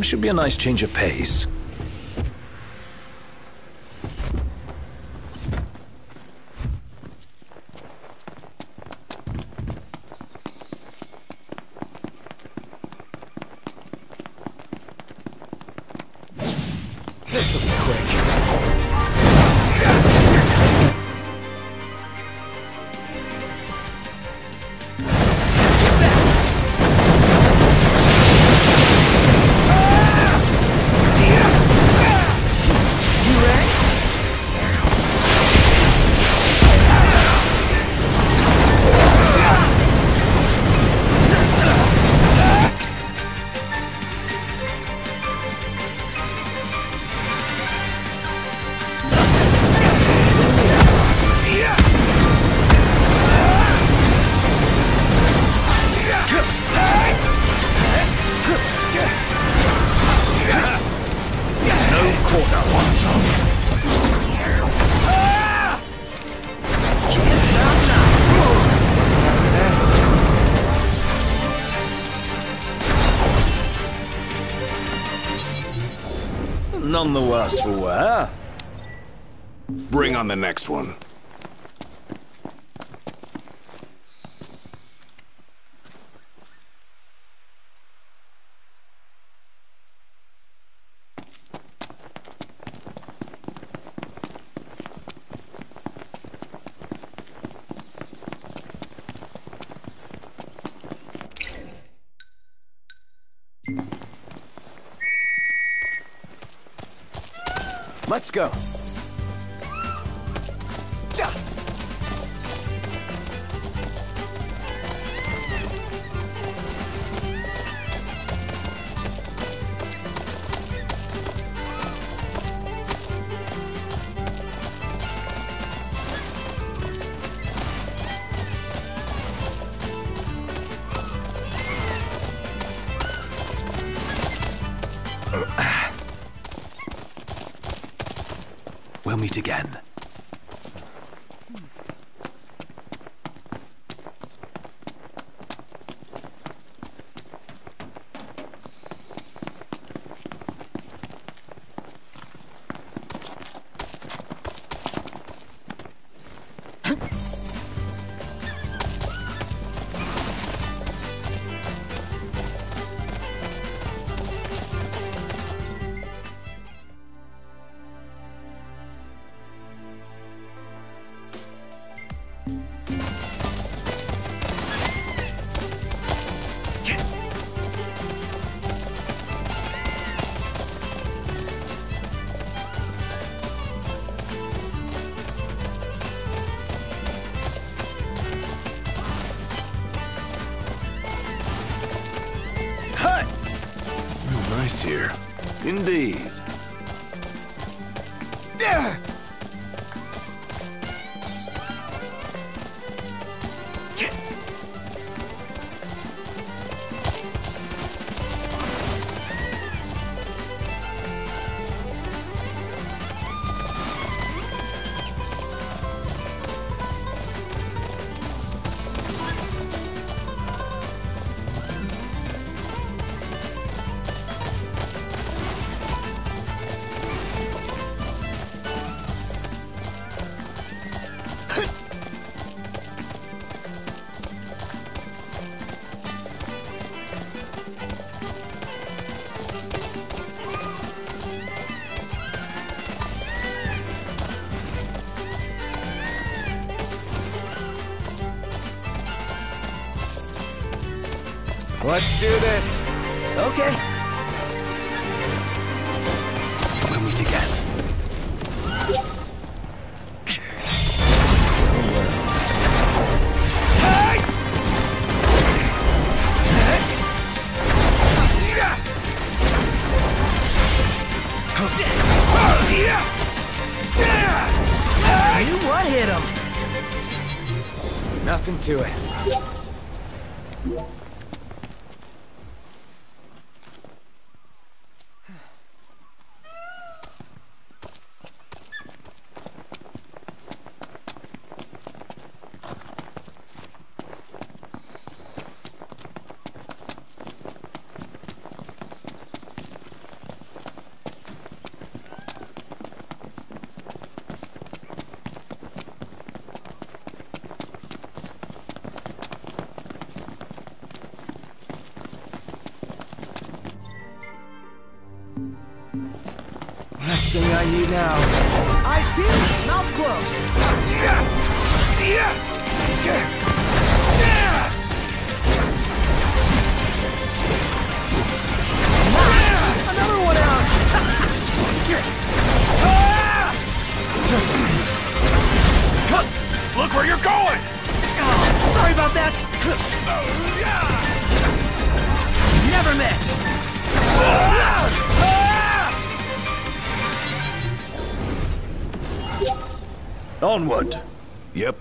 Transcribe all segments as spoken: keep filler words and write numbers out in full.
should be a nice change of pace. This'll be quick. None the worse for wear. Bring on the next one. Let's go. We'll meet again. Nice here. Indeed. Let's do this. Okay. We'll meet again. You one hit him. Nothing to it. everything I need now. Eyes peeled, mouth closed. Nice! Another one out! Look where you're going! Oh, sorry about that! Never miss! Onward. Yep.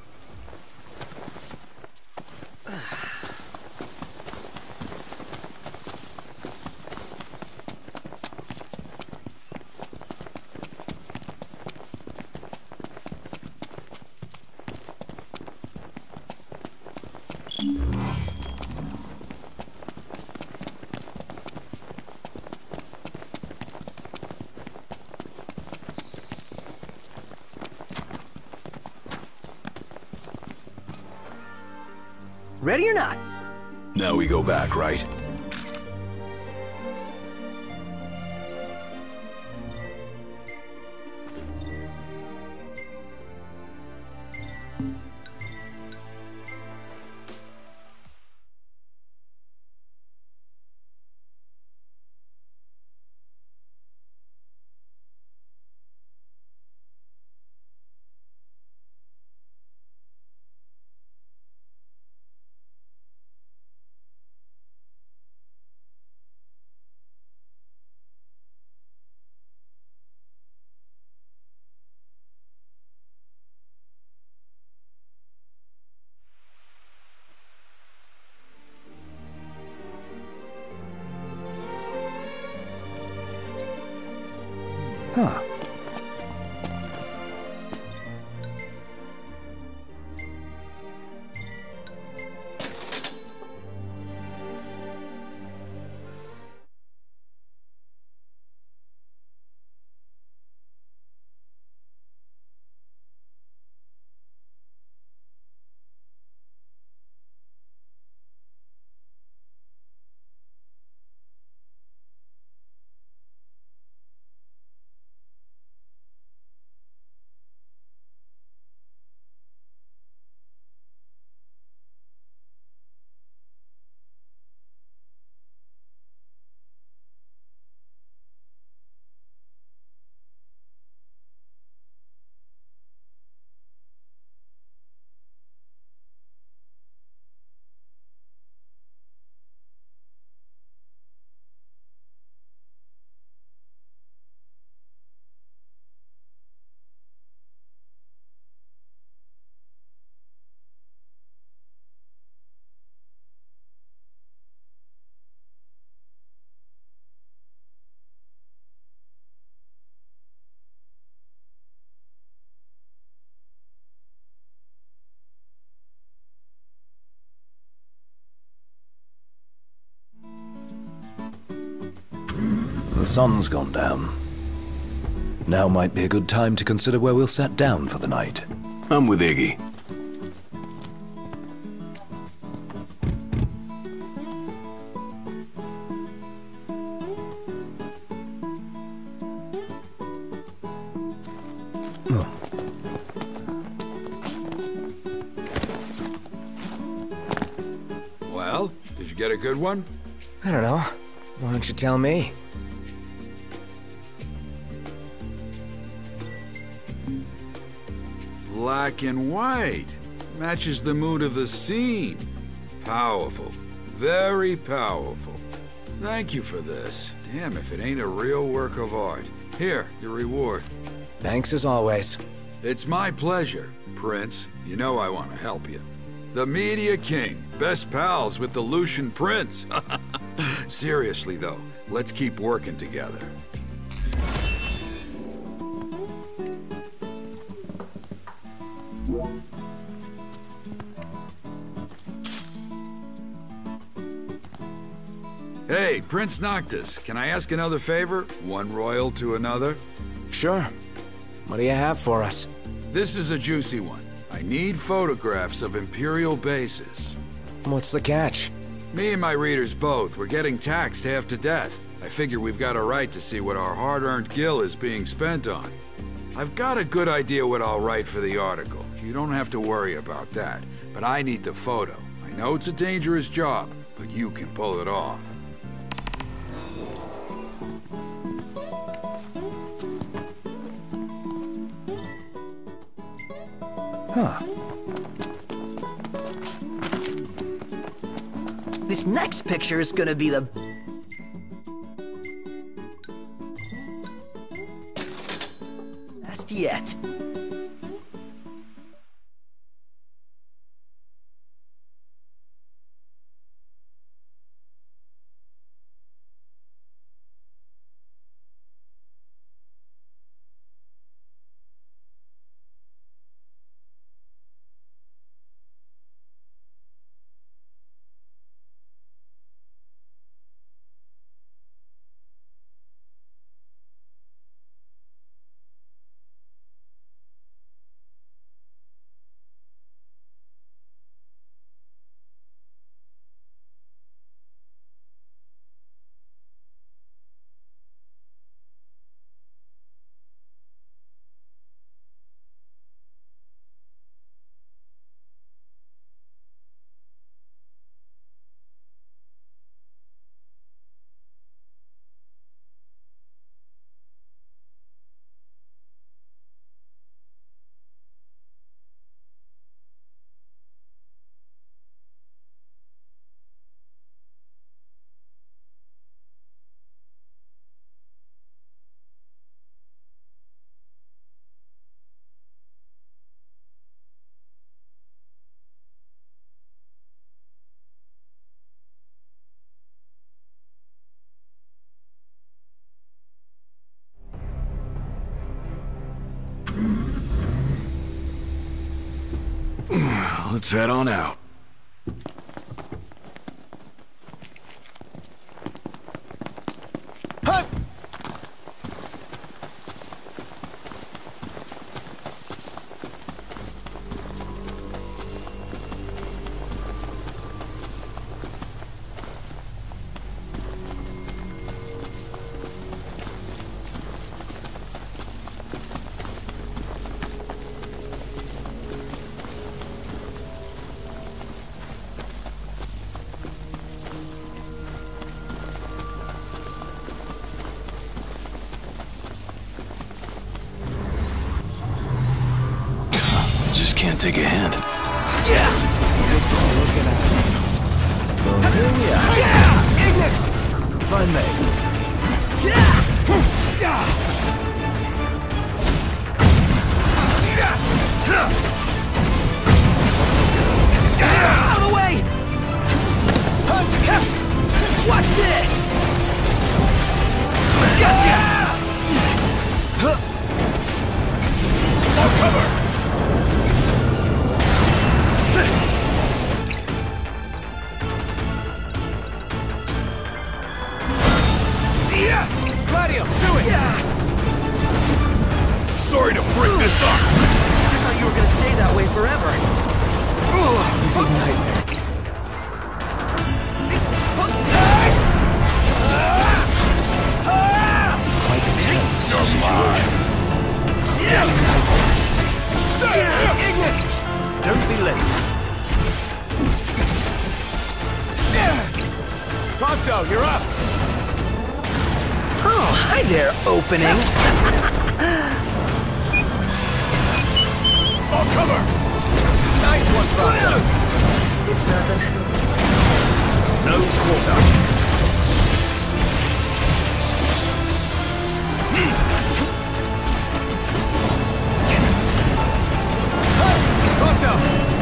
Ready or not? Now we go back, right? Huh. The sun's gone down. Now might be a good time to consider where we'll set down for the night. I'm with Iggy. Well, did you get a good one? I don't know. Why don't you tell me? Black and white. Matches the mood of the scene. Powerful. Very powerful. Thank you for this. Damn if it ain't a real work of art. Here, your reward. Thanks as always. It's my pleasure, Prince. You know I want to help you. The Media King, best pals with the Lucian Prince. Seriously though, let's keep working together. Hey, Prince Noctis, can I ask another favor? One royal to another? Sure. What do you have for us? This is a juicy one. I need photographs of Imperial bases. What's the catch? Me and my readers both, we're getting taxed half to death. I figure we've got a right to see what our hard-earned gil is being spent on. I've got a good idea what I'll write for the article. You don't have to worry about that. But I need the photo. I know it's a dangerous job, but you can pull it off. Huh. This next picture is gonna be the... best yet. Let's head on out. Just can't take a hint. Yeah! Looking at it. Well, here we are. Yeah! Ignis! If I may. Yeah! Out of the way! Watch this! Gotcha! I'll cover! Gladio, do it! Yeah! Sorry to break this up! I thought you were gonna stay that way forever. Big nightmare. Quite intense. You're mine! Ignis! Don't be late. Pronto, you're up! Oh, hi there, opening. I'll cover! Nice one, Pronto. It's nothing. No quarter. Pronto!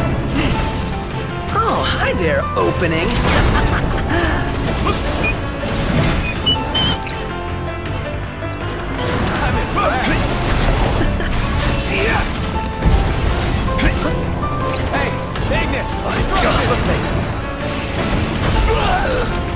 Oh, hi there, opening. Hey, Ignis! Just the thing.